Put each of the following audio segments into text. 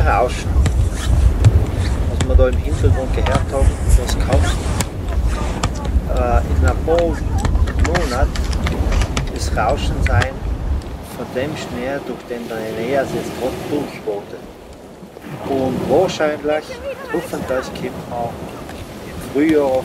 Rauschen, was wir da im Hintergrund gehört haben, das kann in ein paar Monaten das Rauschen sein von dem Schnee, durch den der Eneas jetzt gerade durchwartet. Und wahrscheinlich, hoffentlich, kommt man im Frühjahr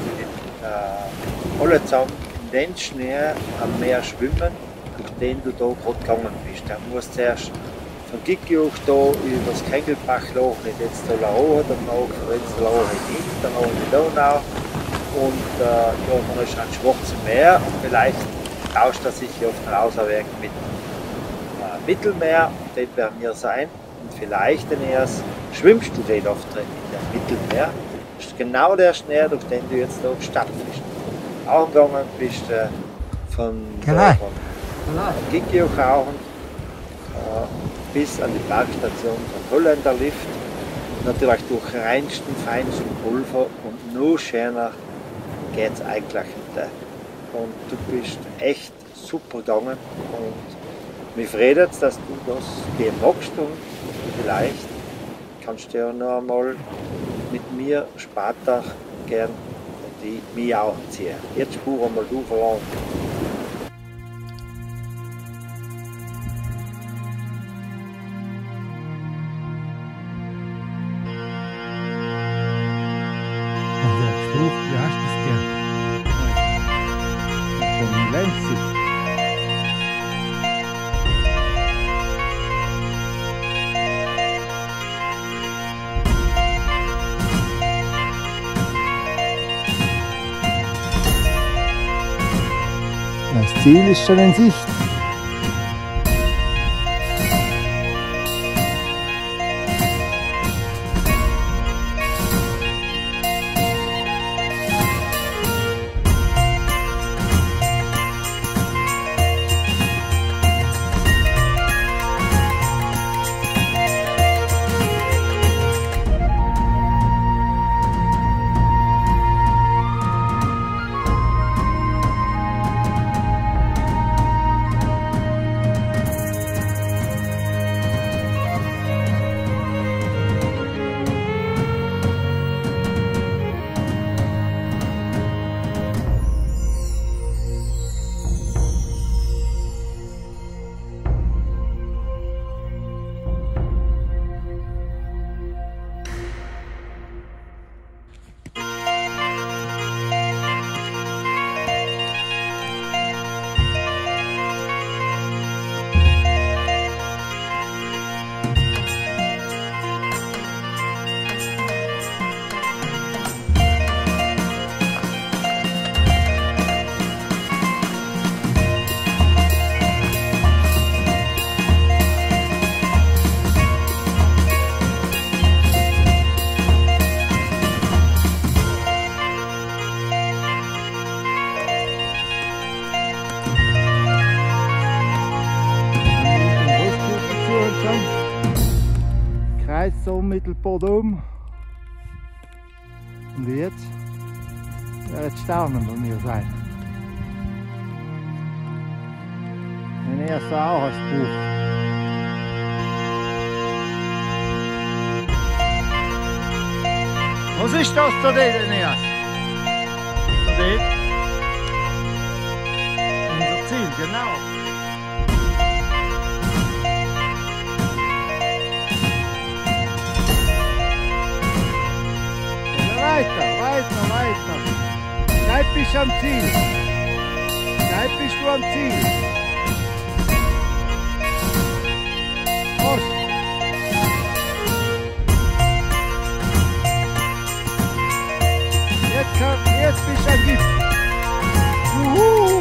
alle zusammen in den Schnee am Meer schwimmen, durch den du da gerade gegangen bist. Du musst zuerst von Gickjuch da über das Kränkelbachloch, nicht jetzt da Laroa, danach jetzt Laroa hin, danach in die Donau und ja, dann ist ein Schwarzes Meer und vielleicht tauscht er sich auf den Außerweg mit Mittelmeer, dort werden wir sein und vielleicht erst schwimmst du dort auf in dem Mittelmeer. Das ist genau der Schnee, durch den du jetzt da stapfst. Auch gegangen bist von Gickjuch bis an die Bergstation von Holländer Lift. Natürlich durch reinsten, feinsten Pulver und noch schöner geht es eigentlich nicht. Und du bist echt super gegangen und mich freut es, dass du das gehen magst und vielleicht kannst du ja noch einmal mit mir später gern und ich mich auch ziehen. Jetzt spur einmal du voran. Wie hast du das gern? Von Lenzig. Das Ziel ist schon in Sicht. So Mittelport um. Und jetzt wird Staunen bei mir sein. Wenn er so auch als Buch. Was ist das da drin, Eneas? Da drin? Unser Ziel, genau. Weiter. Bleib bis am Ziel. Bleib bis du am Ziel. Los. Jetzt bist du am Gipfel. Juhu.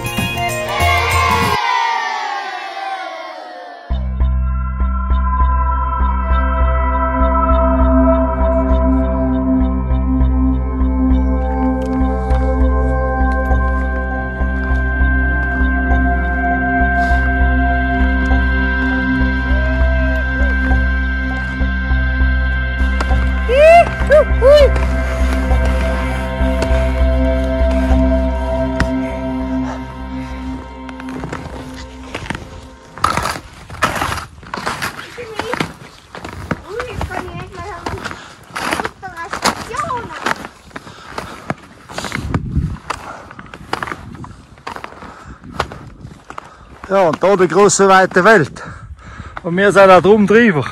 Ja, und da die große weite Welt. Und wir sind da drum drüber.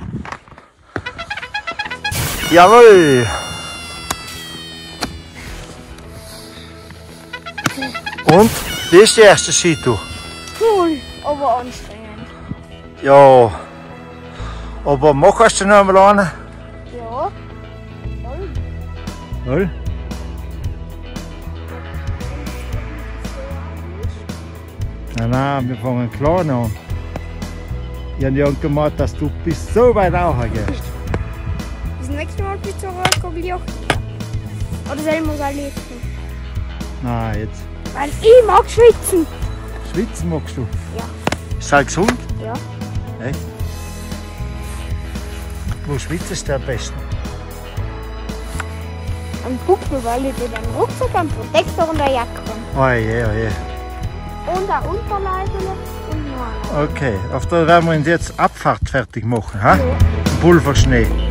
Jawohl! Und? Wie ist die erste Skitour? Cool, aber anstrengend. Ja. Aber machst du noch einmal eine? Ja. Voll. Voll? Nein, wir fangen klein an. Ich habe ja gemacht, dass du bis so weit gehst. Das nächste Mal bist du Rollkogel. Oder soll ich mal erleben? Nein, jetzt. Weil ich mag schwitzen. Schwitzen magst du? Ja. Ist das gesund? Ja. Echt? Wo schwitzt du am besten? Am Buckel, weil ich dir den Rucksack, einen Protektor und eine Jacke habe. Oje, oje. Und ein Unterleibele und noch eine. Okay, auf der werden wir uns jetzt Abfahrt fertig machen. Ha? Ja. Pulverschnee.